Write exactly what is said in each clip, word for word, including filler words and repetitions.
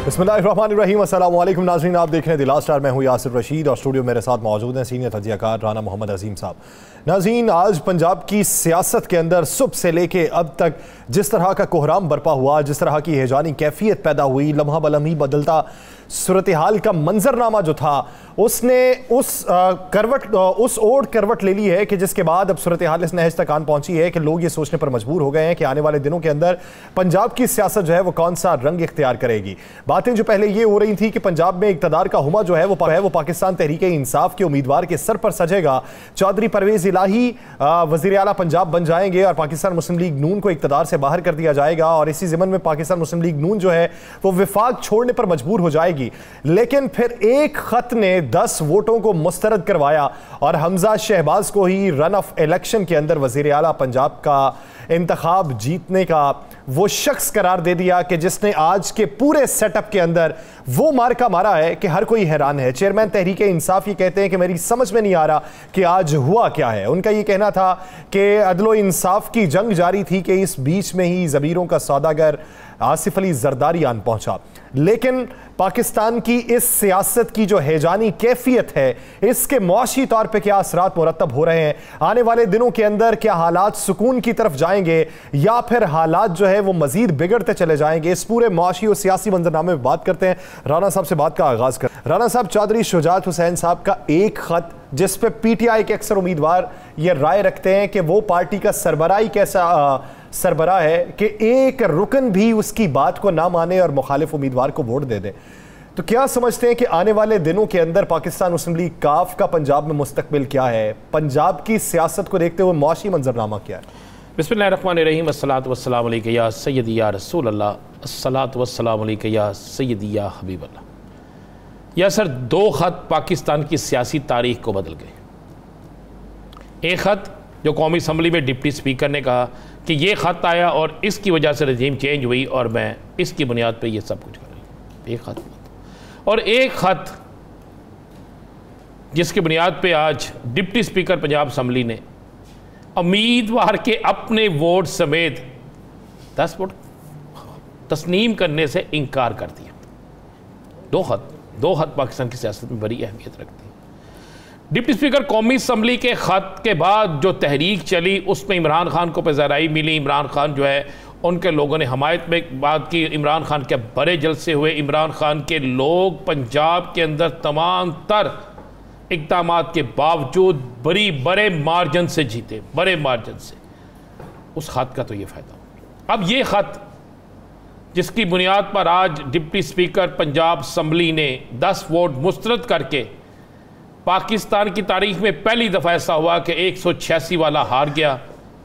बिस्मिल्लाहिर्रहमानिर्रहीम, अस्सलाम वालेकुम नाज़रीन, आप देख रहे हैं द लास्ट स्टार। मैं हूँ यासिर रशीद और स्टूडियो मेरे साथ मौजूद हैं सीनियर तजियाकार राना मोहम्मद अजीम साहब। नाज़रीन, आज पंजाब की सियासत के अंदर सुबह से लेके अब तक जिस तरह का कोहराम बरपा हुआ, जिस तरह की हैजानी कैफियत पैदा हुई, लम्हा बलम्ही बदलता सूरत हाल का मंजरनामा जो था उसने उस आ, करवट आ, उस ओर करवट ले ली है कि जिसके बाद अब सूरत हाल इस नहज तक आन पहुंची है कि लोग ये सोचने पर मजबूर हो गए हैं कि आने वाले दिनों के अंदर पंजाब की सियासत जो है वो कौन सा रंग इख्तियार करेगी। बातें जो पहले ये हो रही थी कि पंजाब में इक़्तिदार का हुमा जो है वो है वो पाकिस्तान तहरीक इंसाफ के उम्मीदवार के सर पर सजेगा। चौधरी परवेज इलाही वज़ीर आला पंजाब बन जाएंगे और पाकिस्तान मुस्लिम लीग नून को इक़्तिदार से बाहर कर दिया जाएगा और इसी ज़िमन में पाकिस्तान मुस्लिम लीग नून जो है वो विफाक छोड़ने पर मजबूर हो जाएगी। लेकिन फिर एक खत ने दस वोटों को मुस्तरद करवाया और हमजा शहबाज को ही रन ऑफ इलेक्शन के अंदर वज़ीर आला पंजाब का इंतखाब जीतने का वो शख्स करार दे दिया कि जिसने आज के पूरे सेटअप के अंदर वो मार्का मारा है कि हर कोई हैरान है। चेयरमैन तहरीक इंसाफ ये कहते हैं कि मेरी समझ में नहीं आ रहा कि आज हुआ क्या है। उनका ये कहना था कि अदलो इंसाफ की जंग जारी थी कि इस बीच में ही ज़मीरों का सौदागर आसिफ अली जरदारी आन पहुंचा। लेकिन पाकिस्तान की इस सियासत की जो हैजानी कैफियत है इसके मुआशी तौर पर क्या असरात मुरतब हो रहे हैं, आने वाले दिनों के अंदर क्या हालात सुकून की तरफ जाएंगे या फिर हालात जो है वो मजीद बिगड़ते चले जाएंगे, इस पूरे मुआशी और सियासी मंजरनामे में बात करते हैं। राना साहब से बात का आगाज कर राना साहब, चौधरी शुजात हुसैन साहब का एक खत जिस पे पीटीआई के अक्सर उम्मीदवार ये राय रखते हैं कि वो पार्टी का सरबराही कैसा सरबराह है कि एक रुकन भी उसकी बात को ना माने और मुखालिफ उम्मीदवार को वोट दे दे। तो क्या समझते हैं कि आने वाले दिनों के अंदर पाकिस्तान मुस्लिम लीग काफ का पंजाब में मुस्तकबिल क्या है, पंजाब की सियासत को देखते हुए मुआशी मंजरनामा क्या है? बिस्मिल्लाहिर्रहमानिर्रहीम, अस्सलातु वस्सलामु अलैका या सय्यदी या रसूल अल्लाह, अस्सलातु वस्सलामु अलैका या सय्यदी या हबीब अल्लाह। या सर, दो ख़त पाकिस्तान की सियासी तारीख को बदल गए। एक ख़त जो कौमी असम्बली में डिप्टी स्पीकर ने कहा कि ये ख़त आया और इसकी वजह से रजीम चेंज हुई और मैं इसकी बुनियाद पर यह सब कुछ कर रही हूँ, एक ख़त। और एक ख़त जिसकी बुनियाद पे आज डिप्टी स्पीकर पंजाब असम्बली ने उम्मीदवार के अपने वोट समेत दस वोट तस्नीम करने से इनकार कर दिया। दो ख़त दो ख़त पाकिस्तान की सियासत में बड़ी अहमियत रखती है। डिप्टी स्पीकर कौमी असम्बली के ख़त के बाद जो तहरीक चली उसमें इमरान खान को पेज़राई मिली। इमरान खान जो है उनके लोगों ने हमायत में बात की। इमरान खान के बड़े जलसे हुए। इमरान खान के लोग पंजाब के अंदर तमाम तर इक़दामात के बावजूद बड़ी बड़े मार्जिन से जीते, बड़े मार्जिन से। उस ख़त का तो ये फ़ायदा हुआ। अब ये ख़त जिसकी बुनियाद पर आज डिप्टी स्पीकर पंजाब असम्बली ने दस वोट मुस्तरद करके पाकिस्तान की तारीख में पहली दफ़ा ऐसा हुआ कि एक सौ छियासी वाला हार गया।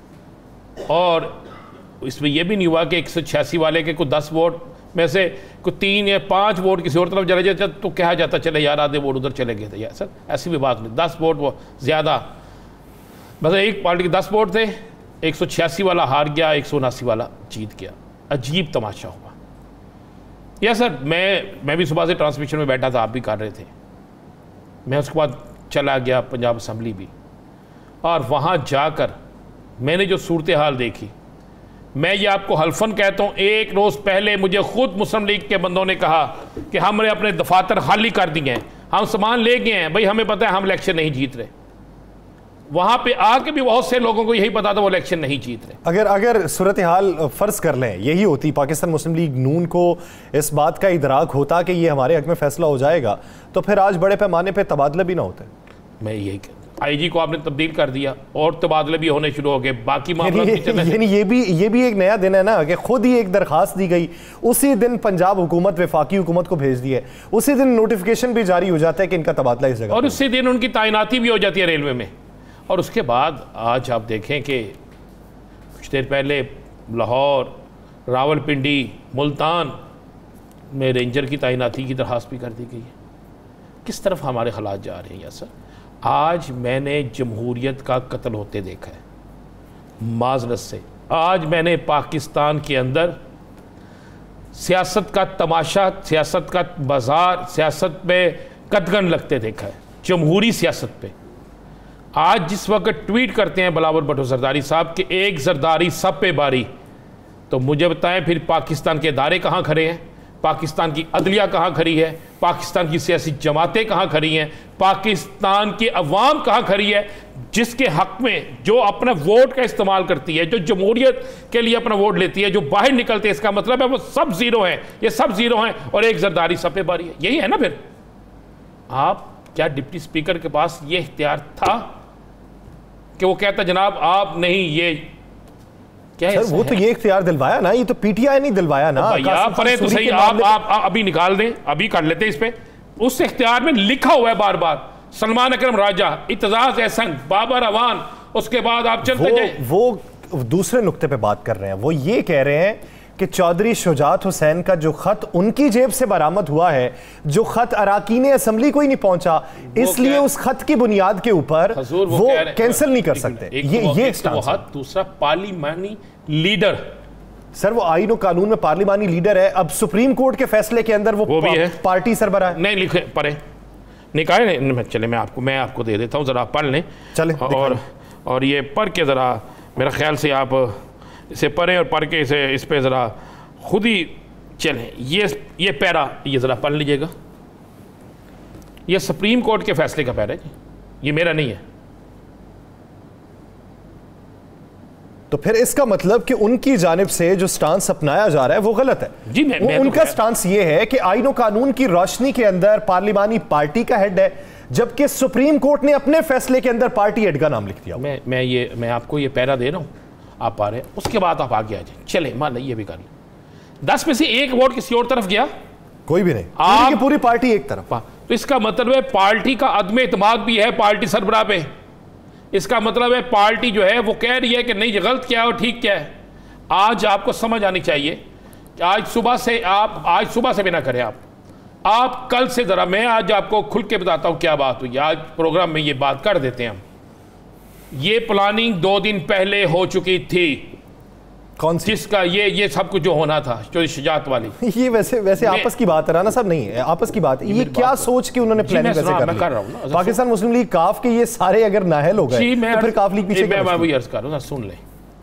और इसमें यह भी नहीं हुआ कि एक सौ छियासी वाले के कुछ दस वोट में से कुछ तीन या पाँच वोट किसी और तरफ चले जाते तो कहा जाता चले यार आधे वोट उधर चले गए थे। यार सर, ऐसी भी बात नहीं। दस वोट वो ज़्यादा, बस एक पार्टी के दस वोट थे, एक सौ छियासी वाला हार गया, एक सौ उनासी वाला जीत गया। अजीब तमाशा हुआ। या सर, मैं मैं भी सुबह से ट्रांसमिशन में बैठा था, आप भी कर रहे थे। मैं उसके बाद चला गया पंजाब असम्बली भी, और वहाँ जाकर मैंने जो सूरत हाल देखी, मैं ये आपको हल्फन कहता हूँ, एक रोज़ पहले मुझे खुद मुस्लिम लीग के बंदों ने कहा कि हमने अपने दफातर खाली कर दिए हैं, हम सामान ले गए हैं, भाई हमें पता है हम इलेक्शन नहीं जीत रहे। वहाँ पे आके भी बहुत से लोगों को यही पता था वो इलेक्शन नहीं जीत रहे। अगर अगर सूरत हाल फ़र्ज़ कर लें यही होती, पाकिस्तान मुस्लिम लीग नून को इस बात का इदराक होता कि ये हमारे हक में फ़ैसला हो जाएगा, तो फिर आज बड़े पैमाने पर तबादले भी ना होते। मैं यही आई जी को आपने तब्दील कर दिया और तबादले भी होने शुरू हो गए, बाकी मामला भी चले। यानी ये भी ये भी एक नया दिन है ना कि खुद ही एक दरखास्त दी गई, उसी दिन पंजाब हुकूमत वफाकी हुकूमत को भेज दिए, उसी दिन नोटिफिकेशन भी जारी हो जाता है कि इनका तबादला इस जगह, और उसी दिन उनकी तैनाती भी हो जाती है रेलवे में। और उसके बाद आज आप देखें कि कुछ देर पहले लाहौर, रावलपिंडी, मुल्तान में रेंजर की तैनाती की दरखास्त भी कर दी गई है। किस तरफ हमारे हालात जा रहे हैं यार सर? आज मैंने जमहूरियत का कत्ल होते देखा है माजरत से। आज मैंने पाकिस्तान के अंदर सियासत का तमाशा, सियासत का बाजार, सियासत में कदगन लगते देखा है, जमहूरी सियासत पे। आज जिस वक्त ट्वीट करते हैं बिलावल भुट्टो जरदारी साहब कि एक जरदारी सब पे बारी, तो मुझे बताएं फिर पाकिस्तान के इदारे कहाँ खड़े हैं? पाकिस्तान की अदलिया कहाँ खड़ी है, पाकिस्तान की सियासी जमातें कहाँ खड़ी हैं, पाकिस्तान की अवाम कहाँ खड़ी है, जिसके हक में जो अपना वोट का इस्तेमाल करती है, जो जमहूरियत के लिए अपना वोट लेती है, जो बाहर निकलते हैं, इसका मतलब है वो सब जीरो हैं, ये सब जीरो हैं और एक जरदारी सब पे बारी है। यही है ना। फिर आप क्या डिप्टी स्पीकर के पास ये इख्तियार था कि वो कहता जनाब आप नहीं, ये क्या सर वो तो ये इख्तियार दिलवाया ना, ये तो पीटीआई नहीं दिलवाया ना। परे तो सही, आप, आप आप अभी निकाल दें, अभी कर लेते इस पे। उस इख्तियार में लिखा हुआ है बार बार सलमान अकरम राजा, इत्तेजाज एहसन, बाबर अवान, उसके बाद आप चलते जाएं। वो, वो दूसरे नुक्ते पे बात कर रहे हैं। वो ये कह रहे हैं कि चौधरी शुजात हुसैन का जो खत उनकी जेब से बरामद हुआ है, जो खत अराकीन असेंबली को ही नहीं पहुंचा, इसलिए उस खत की बुनियाद के ऊपर वो, वो कैंसिल नहीं कर सकते। ये ये खत। दूसरा, पार्लिमानी लीडर, सर वो आईन और कानून में पार्लिमानी लीडर है। अब सुप्रीम कोर्ट के फैसले के अंदर वो, वो भी है पार्टी सरबराह नहीं लिखे पढ़े निकाले नहीं। चले मैं आपको मैं आपको दे देता हूँ, जरा पढ़ लें। चले और और ये पढ़ के जरा मेरा ख्याल से आप इसे पढ़ें और पढ़ के इसे इस पे ज़रा खुद ही चलें। ये ये पैरा ये ज़रा पढ़ लीजिएगा। ये सुप्रीम कोर्ट के फैसले का पैरा है जी, ये मेरा नहीं है। तो फिर इसका मतलब कि उनकी जानिब से जो स्टांस अपनाया जा रहा है वो गलत है जी। मैं, मैं उनका तो स्टांस ये है कि आईन और कानून की रोशनी के अंदर पार्लिमानी पार्टी का हेड है, जबकि सुप्रीम कोर्ट ने अपने फैसले के अंदर पार्टी हेड का नाम लिख दिया। मैं मैं ये मैं आपको ये पैरा दे रहा हूँ, आप पा रहे हैं, उसके बाद आप आगे आ जाए। चले मान लीजिए ये भी कर लें। दस में से एक वोट किसी और तरफ गया, कोई भी नहीं, आप पूरी, पूरी पार्टी एक तरफ। तो इसका मतलब है पार्टी का अदम एतमाद भी है पार्टी सरबराह पे। इसका मतलब है पार्टी जो है वो कह रही है कि नहीं ये गलत क्या है और ठीक क्या है। आज आपको समझ आनी चाहिए कि आज सुबह से आप आज सुबह से भी ना करें आप आप कल से ज़रा मैं आज आपको खुल के बताता हूँ क्या बात हुई। आज प्रोग्राम में ये बात कर देते हैं हम। ये प्लानिंग दो दिन पहले हो चुकी थी। कौन सी? जिसका ये ये सब कुछ जो होना था, जो शुजात वाली। ये वैसे वैसे आपस की बात है, राना साहब नहीं है आपस की बात। ये, ये क्या सोच के उन्होंने प्लानिंग वैसे कर, कर रहा हूं ना। पाकिस्तान मुस्लिम लीग काफ के ये सारे अगर नाहल हो गए तो फिर काफ लीग पीछे मैं मैं वही अर्ज कर रहा हूं ना, सुन ले।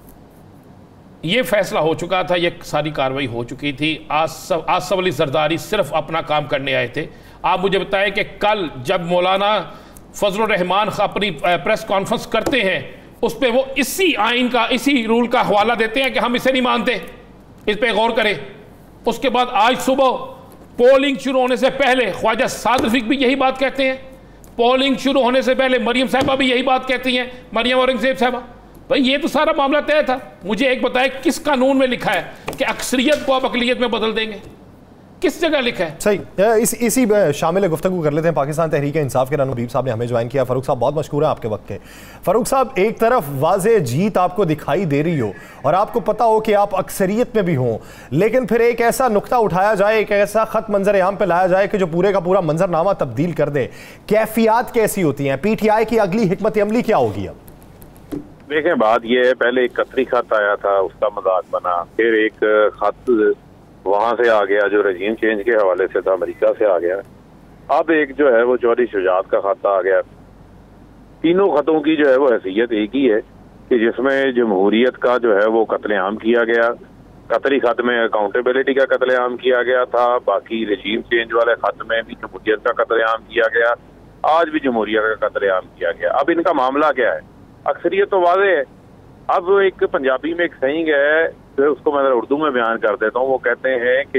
ये फैसला हो चुका था, ये सारी कार्रवाई हो चुकी थी। आसफ आसफ अली जरदारी सिर्फ अपना काम करने आए थे। आप मुझे बताएं कि कल जब मौलाना फजलुर रहमान अपनी प्रेस कॉन्फ्रेंस करते हैं उस पर वो इसी आइन का, इसी रूल का हवाला देते हैं कि हम इसे नहीं मानते, इस पर गौर करें। उसके बाद आज सुबह पोलिंग शुरू होने से पहले ख्वाजा साद रफीक भी यही बात कहते हैं। पोलिंग शुरू होने से पहले मरियम साहिबा भी यही बात कहती हैं, मरियम औरंगजेब साहिबा। भाई ये तो सारा मामला तय था। मुझे एक बताएं किस कानून में लिखा है कि अक्सरियत को आप अकलियत में बदल देंगे? किस जगह लिखा है? सही, इस इसी शामिल गुफ्तगू कर लेते हैं। पाकिस्तान तहरीक इंसाफ के राना हबीब साहब ने हमें ज्वाइन किया। फारूक साहब बहुत मशकूर है आपके वक्त के। फारूक साहब, एक तरफ वाज़े जीत आपको दिखाई दे रही हो और आपको पता हो कि आप अक्सरियत में भी हों, लेकिन फिर एक ऐसा नुक्ता उठाया जाए, एक ऐसा खत मंजर आम पे लाया जाए कि जो पूरे का पूरा मंजरनामा तब्दील कर दे। कैफियत कैसी होती हैं? पीटीआई की अगली हिकमत अमली क्या होगी? अब देखें, बात यह है, पहले एक कतरी खत आया था, उसका मजाक बना, फिर एक खत वहां से आ गया जो रजीम चेंज के हवाले से था, अमेरिका से आ गया। अब एक जो है वो चौधरी शुजात का खत आ गया। तीनों खतों की जो है वो हैसियत एक ही है कि जिसमें जमहूरियत का जो है वो कत्लेआम किया गया। कतरी खत में अकाउंटेबिलिटी का कत्लेआम किया गया था, बाकी रजीम चेंज वाले खत में भी जमहूरियत का कत्लेआम किया गया, आज भी जमहूरियत का कत्लेआम किया गया। अब इनका मामला क्या है? अक्सरियत तो वाज़े है। अब एक पंजाबी में एक सहींग है, फिर उसको मैं उर्दू में बयान कर देता हूँ। वो कहते हैं कि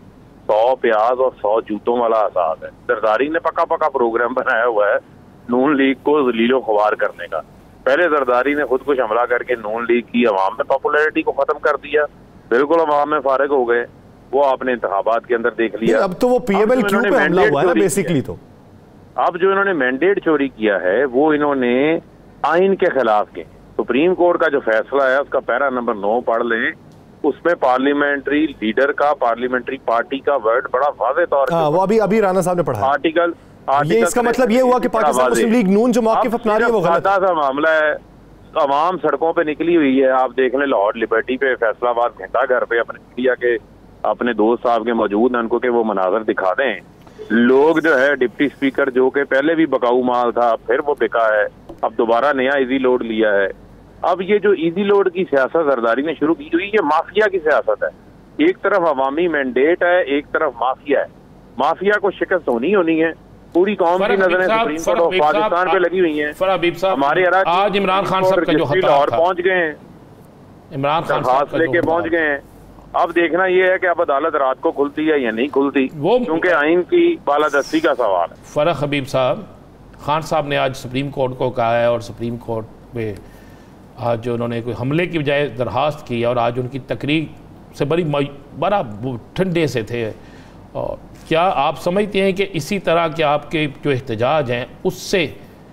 सौ प्याज और सौ जूतों वाला आसाद है। जरदारी ने पक्का पक्का प्रोग्राम बनाया हुआ है नून लीग को जलीलो ख्वार करने का। पहले जरदारी ने खुद कुछ हमला करके नून लीग की अवाम में पॉपुलैरिटी को खत्म कर दिया, बिल्कुल अवाम में फारिग हो गए। वो आपने इंतखाबात के अंदर देख लिया। अब तो वो पीएमएल क्यों पे हमला हुआ है ना बेसिकली। तो अब जो इन्होंने मैंडेट चोरी किया है वो इन्होंने आइन के खिलाफ के। सुप्रीम कोर्ट का जो फैसला है उसका पैरा नंबर नौ पढ़ लें, उसमें पार्लियामेंट्री लीडर का, पार्लियामेंट्री पार्टी का वर्ड बड़ा वाज़े तौर पे, वो अभी अभी राना साहब ने पढ़ा आर्टिकल ये इसका मतलब ये हुआ कि पाकिस्तान मुस्लिम लीग नून जो मौक़िफ़ अपना रही है वो गलत सा मामला है। अवाम सड़कों पे निकली हुई है। आप देख लें लाहौर लिबर्टी पे, फैसलाबाद घंटा घर पे अपने मीडिया के अपने दोस्त साहब के मौजूद हैं, उनको के वो मनाजर दिखा दें। लोग जो है डिप्टी स्पीकर जो कि पहले भी बकाऊ माल था, फिर वो बिका है, अब दोबारा नया इजी लोड लिया है। अब ये जो इजी लोड की सियासत जरदारी ने शुरू की हुई, ये माफिया की सियासत है। एक तरफ अवामी मैंडेट है, एक तरफ माफिया है। माफिया को शिकस्त होनी होनी है। पूरी कौम की नजरें सुप्रीम कोर्ट ऑफ पाकिस्तान पे लगी हुई हैं। हमारे आज इमरान खान साहब का जो लाहौर पहुंच गए हैं, इमरान खान खास लेके पहुंच गए हैं। अब देखना यह है कि अब अदालत रात को खुलती है या नहीं खुलती, वो क्योंकि आइन की बालादस्ती का सवाल है। फरक हबीब साहब, खान साहब ने आज सुप्रीम कोर्ट को कहा है और सुप्रीम कोर्ट पे आज जो उन्होंने कोई हमले की बजाय दरखास्त की और आज उनकी तकरीर से बड़ी बड़ा ठंडे से थे। और क्या आप समझते हैं कि इसी तरह के आपके जो एहतजाज हैं उससे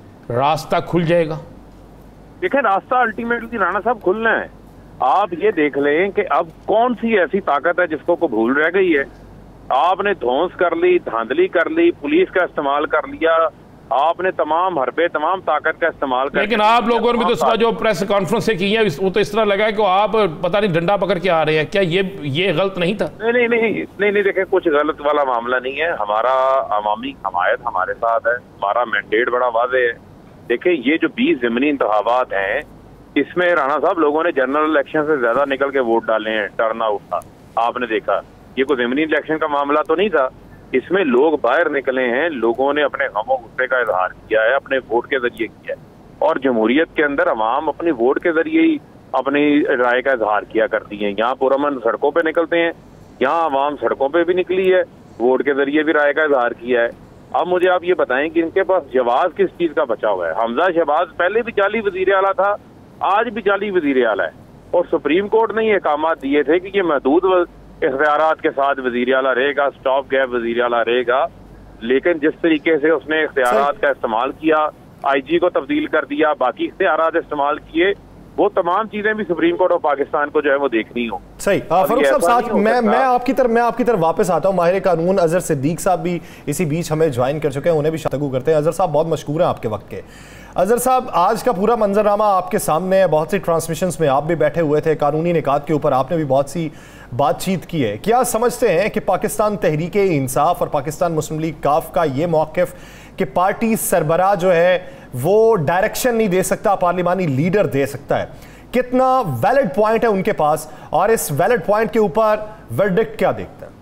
रास्ता खुल जाएगा? देखिए, रास्ता अल्टीमेटली राणा साहब खुलना है। आप ये देख लें कि अब कौन सी ऐसी ताकत है जिसको को भूल रह गई है। आपने ध्वंस कर ली, धांधली कर ली, पुलिस का इस्तेमाल कर लिया, आपने तमाम हरबे तमाम ताकत का इस्तेमाल कर। लेकिन आप लोगों ने भी तो सुबह जो प्रेस कॉन्फ्रेंस से की है वो तो इस तरह लगा है कि आप पता नहीं डंडा पकड़ के आ रहे हैं। क्या ये ये गलत नहीं था? नहीं नहीं नहीं नहीं नहीं देखें, कुछ गलत वाला मामला नहीं है। हमारा अवामी हमायत हमारे साथ है, हमारा मैंडेट बड़ा वाज़ेह है। देखिए, ये जो बीस ज़मीनी इंतखाबात हैं इसमें राणा साहब लोगों ने जनरल इलेक्शन से ज्यादा निकल के वोट डाले हैं। टर्न आउट था, आपने देखा। ये कोई ज़मीनी इलेक्शन का मामला तो नहीं था, इसमें लोग बाहर निकले हैं, लोगों ने अपने गमो गुस्से का इजहार किया है, अपने वोट के जरिए किया है। और जमहूरियत के अंदर अवाम अपनी वोट के जरिए ही अपनी राय का इजहार किया करती है। यहाँ पुरअमन सड़कों पे निकलते हैं, यहाँ अवाम सड़कों पे भी निकली है, वोट के जरिए भी राय का इजहार किया है। अब मुझे आप ये बताएं कि इनके पास जवाब किस चीज का बचा हुआ है? हमजा शहबाज पहले भी जाली वजीर आला था, आज भी जाली वजीर आला है। और सुप्रीम कोर्ट ने ये अहकामात दिए थे कि ये महदूद इख्तियारात के साथ वजीर आला रहेगा, स्टॉप गैप वजीर आला रहेगा। लेकिन जिस तरीके से उसने इख्तियारात का इस्तेमाल किया, आई जी को तब्दील कर दिया, बाकी इख्तियारात इस्तेमाल किए, वो तमाम चीजें भी सुप्रीम कोर्ट ऑफ पाकिस्तान को जो है वो देखनी हो। सही। फारूक साहब, साथ मैं मैं आपकी तरफ मैं आपकी तरफ वापस आता हूं। माहिर कानून अजहर सिद्दीक साहब भी इसी बीच हमें ज्वाइन कर चुके हैं, उन्हें भी गुफ्तगू करते हैं। अजहर साहब बहुत मशकूर हैं आपके वक्त के। अजहर साहब, आज का पूरा मंजरनामा आपके सामने है, बहुत सी ट्रांसमिशंस में आप भी बैठे हुए थे, कानूनी निकात के ऊपर आपने भी बहुत सी बातचीत की है। क्या समझते हैं कि पाकिस्तान तहरीक इंसाफ और पाकिस्तान मुस्लिम लीग काफ का ये मौक़िफ़ कि पार्टी सरबराह जो है वो डायरेक्शन नहीं दे सकता, पार्लिमानी लीडर दे सकता है, कितना वैलिड पॉइंट है उनके पास? और इस वैलिड पॉइंट के ऊपर वर्डिक्ट क्या देखते हैं?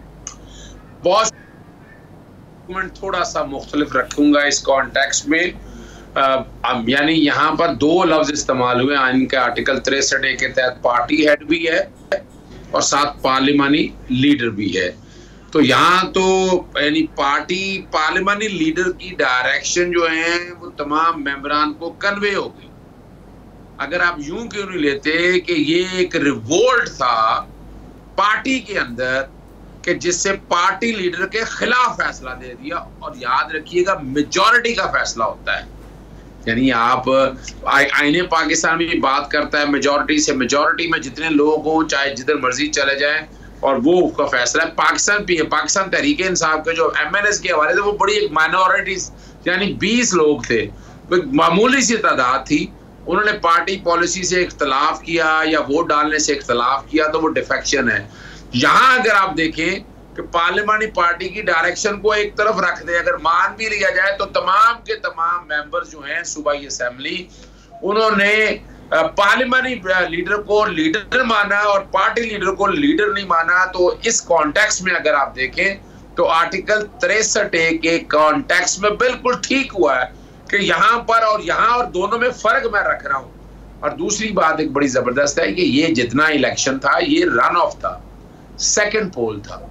बहुत थोड़ा सा मुख्तलिफ रखूंगा इस कॉन्टेक्स्ट में। यानी यहाँ पर दो लफ्ज इस्तेमाल हुए आइन के आर्टिकल तिरसठ ए के तहत, पार्टी हेड भी है और साथ पार्लिमानी लीडर भी है। तो यहाँ तो यानी पार्टी पार्लिमानी लीडर की डायरेक्शन जो है वो तमाम मेंबरान को कन्वे हो गई। अगर आप यूं क्यों नहीं लेते कि ये एक रिवोल्ट था पार्टी के अंदर कि जिससे पार्टी लीडर के खिलाफ फैसला दे दिया। और याद रखिएगा, मेजॉरिटी का फैसला होता है। यानी आप आईने पाकिस्तान में भी बात करता है मेजॉरिटी से, मेजॉरिटी में जितने लोग हों चाहे जिधर मर्जी चले जाएं और वो उसका फैसला है। पाकिस्तान भी है, पाकिस्तान तहरीक इंसाफ के जो एम एन एस के हवाले से वो बड़ी एक माइनॉरिटी, यानी बीस लोग थे, वो मामूली सी तादाद थी। उन्होंने पार्टी पॉलिसी से इख्तलाफ किया या वोट डालने से इख्तलाफ किया, तो वो डिफेक्शन है। यहाँ अगर आप देखें कि पार्लियामानी पार्टी की डायरेक्शन को एक तरफ रख दे, अगर मान भी लिया जाए तो तमाम के तमाम मेंबर्स जो हैं सूबाई असेंबली, उन्होंने पार्लियामानी लीडर को लीडर माना और पार्टी लीडर को लीडर नहीं माना। तो इस कॉन्टेक्स्ट में अगर आप देखें तो आर्टिकल तिरसठ ए के कॉन्टेक्स्ट में बिल्कुल ठीक हुआ है कि यहाँ पर और यहाँ और दोनों में फर्क मैं रख रहा हूँ। और दूसरी बात एक बड़ी जबरदस्त है कि ये जितना इलेक्शन था ये रन ऑफ था, सेकंड पोल था।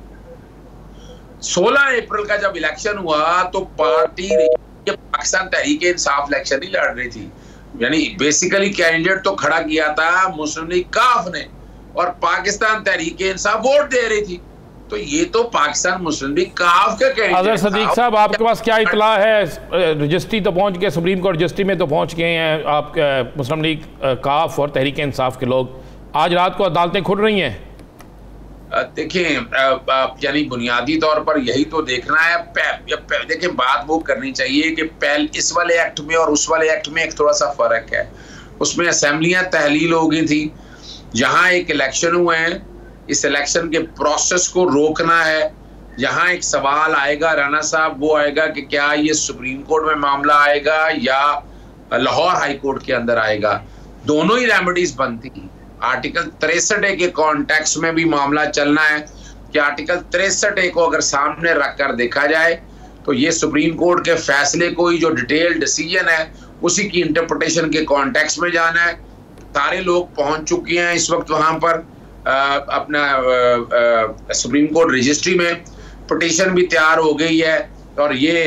सोलह अप्रैल का जब इलेक्शन हुआ तो पार्टी पाकिस्तान तहरीक इंसाफ इलेक्शन नहीं लड़ रही थी, यानी बेसिकली कैंडिडेट तो खड़ा किया था मुस्लिम लीग काफ ने और पाकिस्तान तहरीक इंसाफ वोट दे रही थी। तो ये तो पाकिस्तान मुस्लिम लीग काफ का कैंडिडेट। अजहर सिद्दीक साहब, आपके पास क्या इतला है? रजिस्ट्री तो पहुंच गए, सुप्रीम कोर्ट रजिस्ट्री में तो पहुंच गए हैं आप मुस्लिम लीग काफ और तहरीक इंसाफ के लोग। आज रात को अदालतें खुल रही हैं। देखिए, यानी बुनियादी तौर पर यही तो देखना है। देखिए, बात वो करनी चाहिए कि पहले इस वाले एक्ट में और उस वाले एक्ट में एक थोड़ा सा फर्क है। उसमें असेंबलियां तहलील हो गई थी, यहाँ एक इलेक्शन हुए हैं, इस इलेक्शन के प्रोसेस को रोकना है। यहाँ एक सवाल आएगा राना साहब, वो आएगा कि क्या ये सुप्रीम कोर्ट में मामला आएगा या लाहौर हाई कोर्ट के अंदर आएगा। दोनों ही रेमेडीज बनती, आर्टिकल तिरसठ ए के कॉन्टेक्स्ट में भी मामला चलना है कि आर्टिकल तिरसठ ए को अगर सामने रखकर देखा जाए तो ये सुप्रीम कोर्ट के फैसले को ही जो डिटेल डिसीजन है उसी की इंटरप्रिटेशन के कॉन्टेक्स्ट में जाना है। सारे लोग पहुंच चुके हैं इस वक्त वहां पर आ, अपना आ, आ, सुप्रीम कोर्ट रजिस्ट्री में पिटीशन भी तैयार हो गई है और ये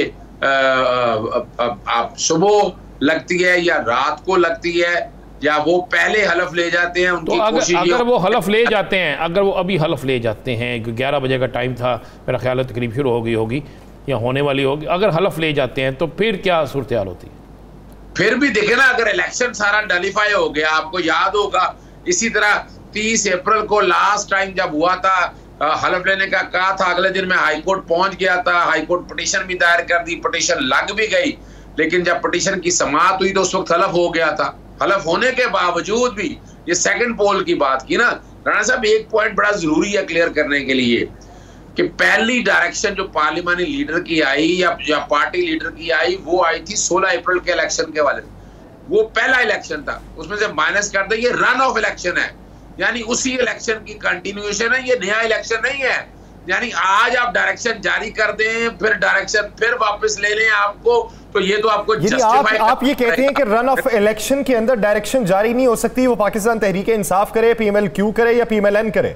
आप सुबह लगती है या रात को लगती है या वो पहले हलफ ले जाते हैं उनकी तो अगर, कोशिश अगर वो हलफ ले जाते हैं अगर वो अभी हलफ ले जाते हैं, ग्यारह बजे का टाइम था, मेरा ख्याल है तकरीब शुरू हो गई होगी या होने वाली होगी, अगर हलफ ले जाते हैं तो फिर क्या सूरत हाल होती है? फिर भी देखे ना, अगर इलेक्शन सारा डलीफाई हो गया, आपको याद होगा इसी तरह तीस अप्रैल को लास्ट टाइम जब हुआ था हलफ लेने का कहा था, अगले दिन मैं हाईकोर्ट पहुंच गया था, हाईकोर्ट पिटीशन भी दायर कर दी, पिटीशन लग भी गई, लेकिन जब पिटीशन की समाअत हुई तो उस वक्त हलफ हो गया था। हलफ होने के बावजूद भी ये सेकंड पोल की बात की ना राणा साहब, एक पॉइंट बड़ा जरूरी है क्लियर करने के लिए कि पहली डायरेक्शन जो पार्लियामानी लीडर की आई या, या पार्टी लीडर की आई वो आई थी सोलह अप्रैल के इलेक्शन के वाले, वो पहला इलेक्शन था, उसमें से माइनस कर दे, ये रन ऑफ इलेक्शन है, यानी उसी इलेक्शन की कंटिन्यूएशन है, ये नया इलेक्शन नहीं है। यानी आज आप डायरेक्शन जारी कर दें फिर डायरेक्शन फिर वापस ले लें आपको, तो ये तो आपको आप, आप ये कहते हैं कि रन ऑफ इलेक्शन के अंदर डायरेक्शन जारी नहीं हो सकती, वो पाकिस्तान तहरीक इंसाफ करे, पीएमएलक्यू करे या पीएमएलएन करे?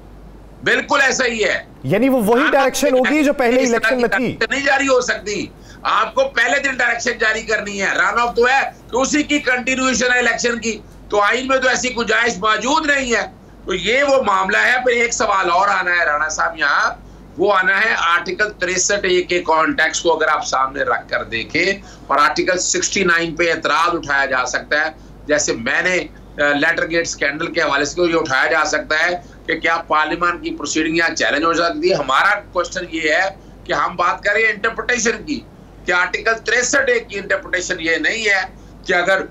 बिल्कुल ऐसा ही है, यानी वो वही डायरेक्शन होगी जो पहले इलेक्शन में थी, नहीं जारी हो सकती। आपको पहले दिन डायरेक्शन जारी करनी है, रन ऑफ तो है कि उसी की कंटिन्यूएशन है इलेक्शन की, तो आइन में तो ऐसी गुंजाइश मौजूद नहीं है। तो ये वो मामला है। फिर एक सवाल और आना है राणा साहब, यहाँ वो आना है आर्टिकल तिरसठ ए के कॉन्टेक्स्ट को अगर आप सामने रख कर देखें और आर्टिकल उनहत्तर पे एतराज उठाया जा सकता है, जैसे मैंने लेटर गेट स्कैंडल के हवाले से ये उठाया जा सकता है कि क्या पार्लियामान की प्रोसीडिंग यहाँ चैलेंज हो सकती है। हमारा क्वेश्चन ये है कि हम बात करें इंटरप्रिटेशन की, कि आर्टिकल तिरसठ ए की इंटरप्रिटेशन ये नहीं है कि अगर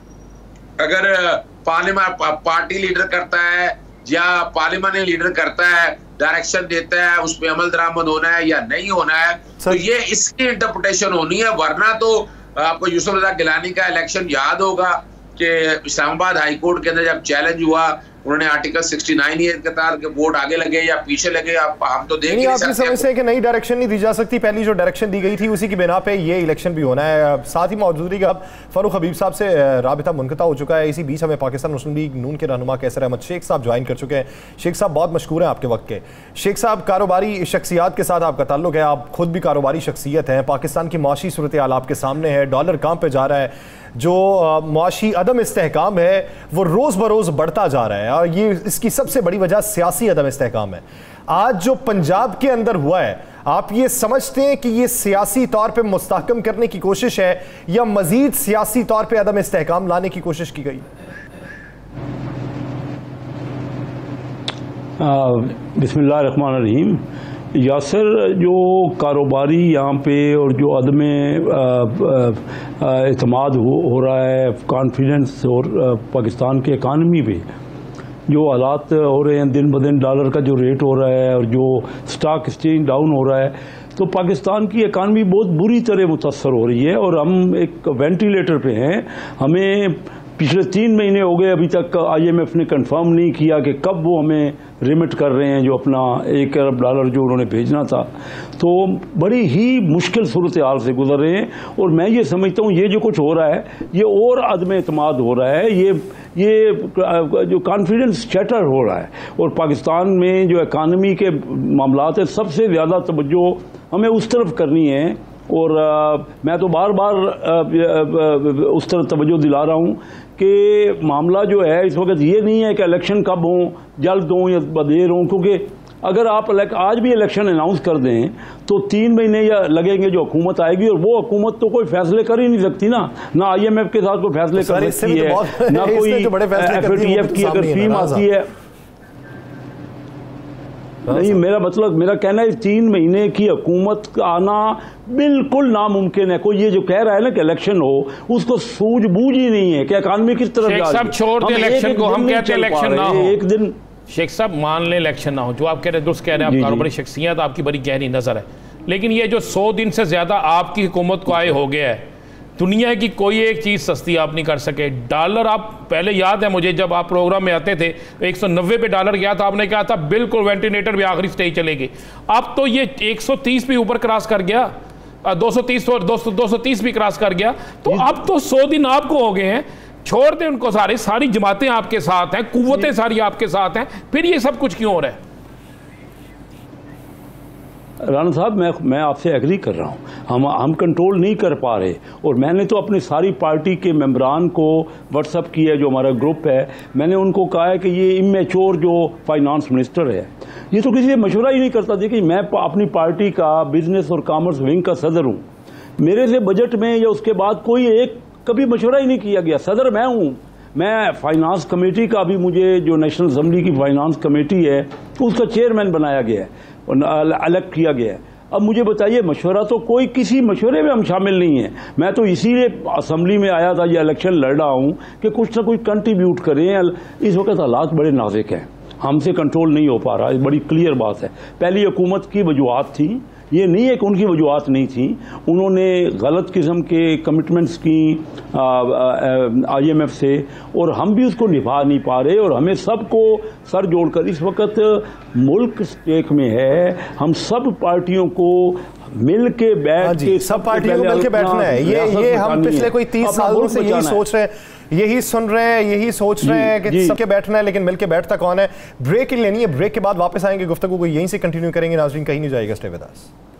अगर पार्लियामान पार्टी लीडर करता है या पार्लियामानी लीडर करता है, डायरेक्शन देता है, उस पर अमल दरामद होना है या नहीं होना है, तो ये इसकी इंटरप्रिटेशन होनी है। वरना तो आपको यूसुफ रजा गिलानी का इलेक्शन याद होगा कि इस्लामाबाद हाई कोर्ट के अंदर जब चैलेंज हुआ, उन्होंने आर्टिकल उनहत्तर ये के तहत के वोट आगे लगे या पीछे लगे, आप हम तो देख नहीं, आप ये समझते हैं कि नई डायरेक्शन नहीं दी जा सकती, पहली जो डायरेक्शन दी गई थी उसी की बिना पे ये इलेक्शन भी होना है। साथ ही मौजूदगी का अब फारूक हबीब साहब से राबिता मुनक़ता हो चुका है। इसी बीच हमें पाकिस्तान मुस्लिम लीग नून के रहनुमा कैसर अहमद शेख साहब ज्वाइन कर चुके हैं। शेख साहब बहुत मशहूर हैं आपके वक्त के। शेख साहब, कारोबारी शख्सियात के साथ आपका ताल्लुक है, आप खुद भी कारोबारी शख्सियत हैं, पाकिस्तान की माशी सूरत हाल आपके सामने है, डॉलर कहाँ पे जा रहा है, जो मुआशी अदम इस्तेहकाम है वो रोज़ बरोज़ बढ़ता जा रहा है और ये इसकी सबसे बड़ी वजह सियासी अदम इस्तेहकाम है। आज जो पंजाब के अंदर हुआ है, आप ये समझते हैं कि ये सियासी तौर पे मुस्तहकम करने की कोशिश है या मजीद सियासी तौर पे अदम इस्तेहकाम लाने की कोशिश की गई? बिस्मिल्लाह रहमान रहीम। यासर, जो कारोबारी यहाँ पे और जो अदम एतमाद हो, हो रहा है, कॉन्फिडेंस और पाकिस्तान के इकानमी पे जो हालात हो रहे हैं, दिन ब दिन डॉलर का जो रेट हो रहा है और जो स्टॉक एक्सचेंज डाउन हो रहा है, तो पाकिस्तान की इकानमी बहुत बुरी तरह मुतासर हो रही है और हम एक वेंटिलेटर पे हैं। हमें पिछले तीन महीने हो गए, अभी तक आईएमएफ ने कंफर्म नहीं किया कि कब वो हमें रिमिट कर रहे हैं जो अपना एक अरब डॉलर जो उन्होंने भेजना था। तो बड़ी ही मुश्किल सूरत हाल से गुजर रहे हैं और मैं ये समझता हूँ ये जो कुछ हो रहा है ये और अदम एतमाद हो रहा है, ये ये जो कॉन्फिडेंस शैटर हो रहा है और पाकिस्तान में जो इकानमी के मामलात है सबसे ज़्यादा तवज्जो हमें उस तरफ करनी है और आ, मैं तो बार बार आ, आ, उस तरफ तवज्जो दिला रहा हूँ कि मामला जो है इस वक्त ये नहीं है कि इलेक्शन कब हों, जल्द हों या देर हों, क्योंकि अगर आप आज भी इलेक्शन अनाउंस कर दें तो तीन महीने या लगेंगे जो हुकूमत आएगी और वो हुकूमत तो कोई फैसले कर ही नहीं सकती ना, ना आईएमएफ के साथ कोई फैसले कर सकती है, ना कोई एफएटीएफ की अगर फीम आती है। नहीं, मेरा मतलब मेरा कहना है तीन महीने की हुकूमत आना बिल्कुल नामुमकिन है। कोई ये जो कह रहा है ना कि इलेक्शन हो, उसको सूझबूझ ही नहीं है कि इकानमी किस तरफ जा रही है। छोड़ दे इलेक्शन को, हम कहते हैं इलेक्शन ना हो एक दिन। शेख साहब मान ले इलेक्शन ना हो, जो आप कह रहे हैं दुरुस्त कह रहे हैं, आप कारोबारी शख्सियत आपकी बड़ी गहरी नजर है, लेकिन ये जो सौ दिन से ज्यादा आपकी हुकूमत को आए हो गया है, दुनिया की कोई एक चीज़ सस्ती आप नहीं कर सके। डॉलर, आप पहले याद है मुझे जब आप प्रोग्राम में आते थे एक सौ नब्बे पे डॉलर गया था, आपने कहा था बिल्कुल वेंटिलेटर में आखिरी स्टेज चलेगी। अब तो ये एक सौ तीस भी ऊपर क्रॉस कर गया, दो सौ तीस दो सौ तीस भी क्रॉस कर गया। तो अब तो सौ दिन आपको हो गए हैं, छोड़ दें उनको सारे, सारी जमातें आपके साथ हैं, कुव्वतें सारी आपके साथ हैं, फिर ये सब कुछ क्यों हो रहा है? राना साहब, मैं मैं आपसे एग्री कर रहा हूँ, हम हम कंट्रोल नहीं कर पा रहे। और मैंने तो अपनी सारी पार्टी के मेंबरान को व्हाट्सअप किया, जो हमारा ग्रुप है, मैंने उनको कहा है कि ये इमेच्योर जो फाइनेंस मिनिस्टर है, ये तो किसी से मशवरा ही नहीं करता। देखिए, मैं अपनी पार्टी का बिजनेस और कॉमर्स विंग का सदर हूँ, मेरे से बजट में या उसके बाद कोई एक कभी मशवरा ही नहीं किया गया। सदर मैं हूँ, मैं फाइनेंस कमेटी का भी, मुझे जो नेशनल असम्बली की फाइनेंस कमेटी है उसका चेयरमैन बनाया गया है और अलग किया गया है। अब मुझे बताइए, मशवरा तो कोई, किसी मशवरे में हम शामिल नहीं है। मैं तो इसीलिए असम्बली में आया था, ये इलेक्शन लड़ रहा हूँ कि कुछ ना कुछ कंट्रीब्यूट करें। इस वक्त हालात बड़े नाजुक हैं, हमसे कंट्रोल नहीं हो पा रहा, बड़ी क्लियर बात है। पहली हुकूमत की वजूहत थी, ये नहीं है कि उनकी वजूहत नहीं थी, उन्होंने गलत किस्म के कमिटमेंट्स की आई एम एफ से, और हम भी उसको निभा नहीं पा रहे। और हमें सबको सर जोड़कर, इस वक्त मुल्क स्टेक में है, हम सब पार्टियों को मिल के बैठ के, सब पार्टियों को मिल के बैठना है। ये ये हम पिछले कोई तीस सालों से यही सोच रहे हैं, यही सुन रहे हैं, यही सोच रहे हैं कि सबके बैठना है, लेकिन मिलके बैठता कौन है? ब्रेक लेनी है, ब्रेक के बाद वापस आएंगे, गुफ्तगू को यहीं से कंटिन्यू करेंगे। नाज़रीन, कहीं नहीं जाएगा, स्टे विद अस।